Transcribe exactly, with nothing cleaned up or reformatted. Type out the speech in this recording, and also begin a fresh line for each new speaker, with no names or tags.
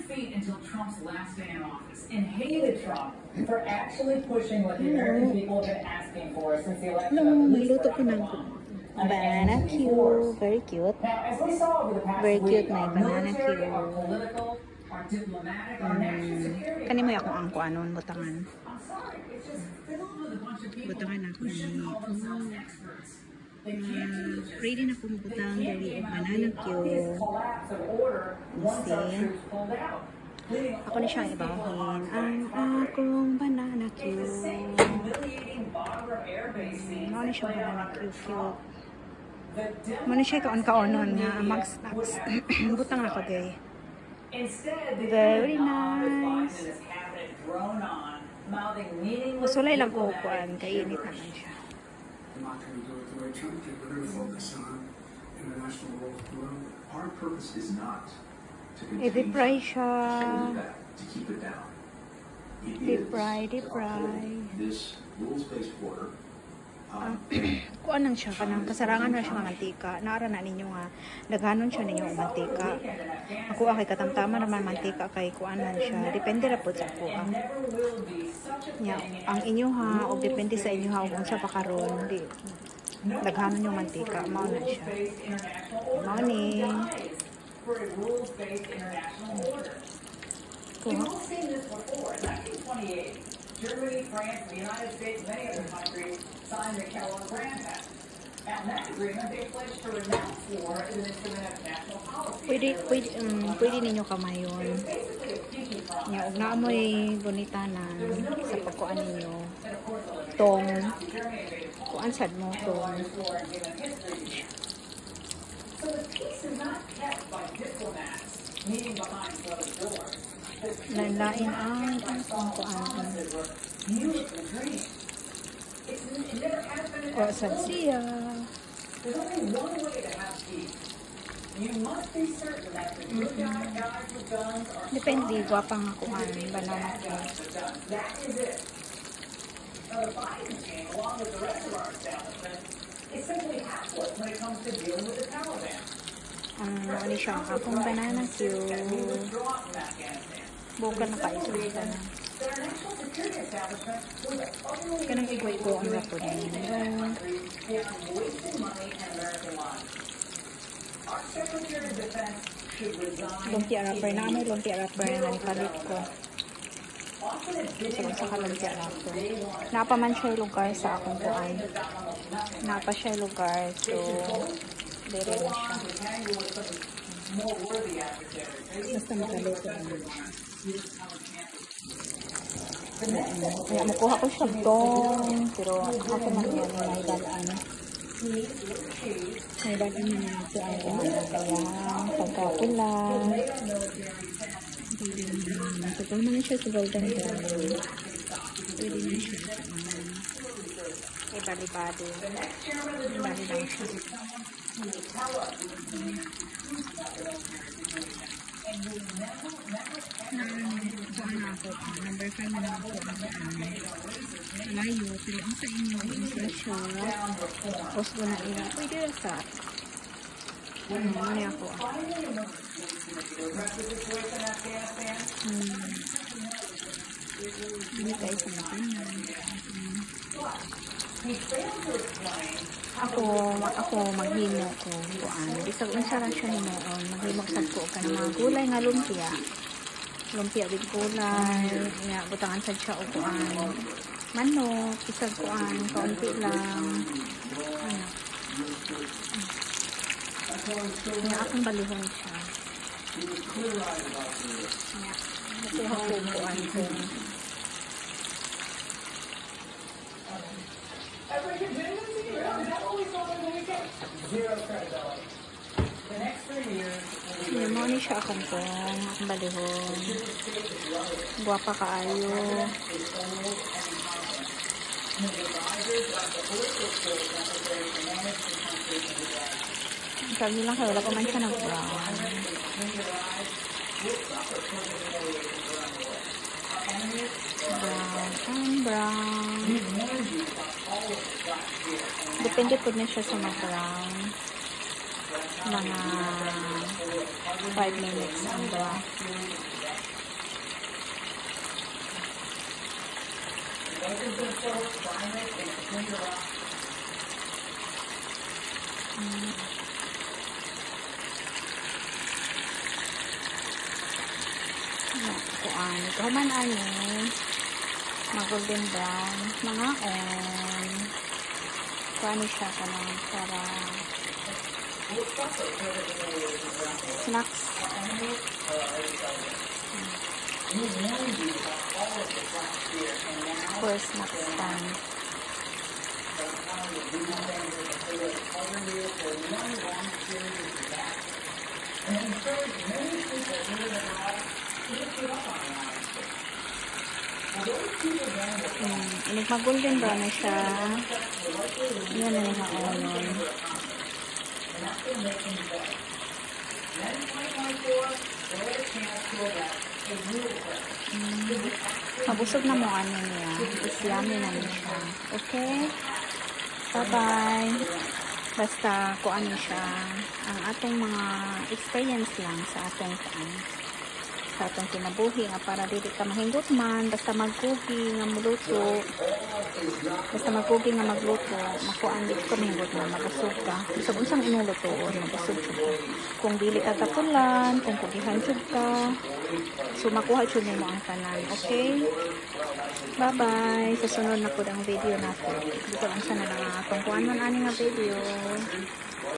feet until Trump's last day in office and hated Trump for actually pushing what the American people have been asking for since the election of the least
banana cue. Very cute.
Now, as we saw over the past
Very
week,
cute, my
our
banana
military,
cue.
our political, our diplomatic, our national security.
Kani mo akong angko anon butangan.
I'm sorry, it's just filled with a bunch of people
Butangan ako
who should
ni.
call themselves experts. They
Uh,
can't teach us.
ready na ko mabutang
They
dali
can't
og
came out
banana
with
cue.
this collapse of order once our
See?
troops pulled out. Leaving
Ako na siyang
all these people
ibahin.
harmed by
Ang
property.
akong banana
It's the
cue.
same humiliating Bagram Air Base scene
Ano na siya
played out
banana
under
cue
Trump.
cute.
The
Muna siya kaon-kaonon nga
Democratic
mag-snacks. Butang ako gay.
Instead, they
Very
kind of nod as Biden
nice.
and his cabinet drone on, mouthing meaningless
Masulay lang ko
diplomatic
kuan kay init
gibberish.
naman siya.
We're not going to do it the way Trump did. We're going to focus on international role of Burundi.
Our purpose is not to contain
I-deep fry siya.
that, to keep it down. It
Deep
is
fry, deep
to
fry.
uphold this rules-based order. Um,
Kuan nang siya kanang kasarangan na siya nga mantika. Naara na ninyo nga daghanon siya ninyo og mantika. Ako akay katamtaman naman mantika kay kuanan siya. Depende ra pud sa ako ang nya ang inyo ha og depende sa inyo ha ug unsa pa karon di daghanon yung mantika mao na siya. Morning.
For a rules-based international order. We've all seen this before. In nineteen twenty-eight, Germany, France, the United States, and many other countries signed the Kellogg-Grant Act. Now, in that agreement, they pledged to renounce war as an instrument of national policy.
Pwede pwede um, pwede ninyo kamayon.
Basically, a pinky promise.
Nya og naamoy bonitanan sa pagkuan ninyo. Tong kuan sad mo tong
So the peace is not kept by diplomats meeting behind closed doors.
lain-lain ang ang kuan.
Beautiful dream. It's, it never has been
O sad siya.
There's only one way to have peace. You must be certain that the good guys, guys with guns are
Depende gwapang kuan banana ko.
That is it. Now the Biden team, along with the rest of our establishment, is simply hapless when it comes to dealing with the Taliban.
Ang ano siya akong banana cue.
Withdraw from Afghanistan.
Bukan na kayo sa na.
Their national security establishment was utterly
Kanang igwa-igwa ang rapod
paying
ninyo.
beyond wasting money and American lives. Our Secretary of Defense should resign.
Lumpia rapper na may lumpia rapper na ipalit ko.
Often admitting
So, sa kalumpia rapper. Napa man siya lugar sa akong kuan. Napa siya lugar. So, dire na siya.
more worthy adversaries.
Basta makaluto naman siya. Kaya makuha ko siya dong. Pero ako man yan may dalaan. May dalaan na ito ang kuha. Kaya pagkakulang. Ito pa naman siya sa golden brown. Pwede na siya sa mga. Ay bali-bali. Bali lang siya. Number five na lang po ang layo. Pero ang sa inyo, ang siya. Post ko na ina. Pwede na sa. Ano muna ako. Hmm. Hindi tayo sa makanan. Ako, ako maghimo ko. Kuan. Bisag unsa ra siya himo. Maghimo sad ko ka mga gulay nga lumpia. Lumpia din gulay. Nya butangan sad siya og kuan. Manok, bisag kuan, kaunti lang. Ano. Nya akong balihon siya. Nya. Nakuha ko kuan ko.
Zero credibility. The next three years will be
Yung mo ni siya akong kong akong balihon. Guwapa kaayo. Sabi lang kayo, wala pa man siya ng brown. Brown and brown. Depende po na siya sa mag-brown. Mga five minutes ang brown.
Open the soap, brine it, and clean it up.
Mm. Yan, kuan. Ito man ani. Mga golden brown. Mga on. Kuan siya ka lang para snacks.
We warned you about all of this last year, and now
For snacks time.
I'm telling you, we want them to say that cover you for one long period of disaster. And encourage many people here in abroad to look it up on the United States. Now, those people down the
Mm. Inig mag-golden brown na siya. Yan na yung haonon.
and that's going to make things better. Then in twenty twenty-four, there is a chance to elect a real president.
Mabusog na mo ano niya. Is yummy na niya siya. Okay? Bye-bye. Basta kung ano siya. Ang atong mga experience lang sa atong taan. Sa atong kinabuhi nga para dili ka mahinggot man. Basta magkugi nga muluto. Basta magkugi nga magluto. Makuan dili ka mahinggot man. Mabusog ka. Basta unsang inuluto o mabusog siya. Kung dili ka tapulan. Kung kugihan siya ka. So, makuha siya mo ang tanan. Okay? Bye-bye. Sa sunod na po ang video natin. Dito lang siya na lang atong kuhan man ani nga video.